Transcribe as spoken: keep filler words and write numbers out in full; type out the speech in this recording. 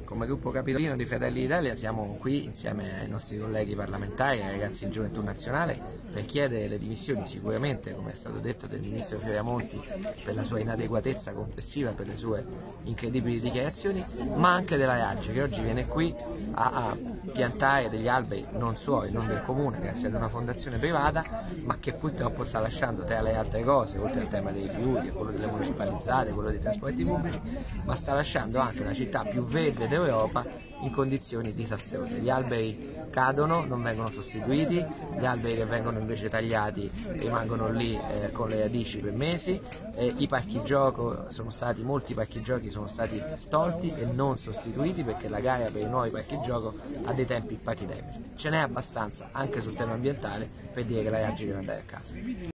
Come gruppo capitolino di Fratelli d'Italia siamo qui insieme ai nostri colleghi parlamentari, ai ragazzi di Gioventù Nazionale, per chiedere le dimissioni sicuramente, come è stato detto, del ministro Fioramonti per la sua inadeguatezza complessiva, per le sue incredibili dichiarazioni, ma anche della Raggi, che oggi viene qui a, a piantare degli alberi non suoi, non del comune, grazie ad una fondazione privata, ma che purtroppo sta lasciando, tra le altre cose, oltre al tema dei rifiuti, quello delle municipalizzate, quello dei trasporti pubblici, ma sta lasciando anche la città più verde d'Europa in condizioni disastrose. Gli alberi cadono, non vengono sostituiti, gli alberi che vengono invece tagliati rimangono lì eh, con le radici per mesi, eh, i parchi gioco sono stati, molti parchi giochi sono stati tolti e non sostituiti perché la gara per i nuovi parchi gioco ha dei tempi pachidemici. Ce n'è abbastanza anche sul tema ambientale per dire che la Raggi deve andare a casa.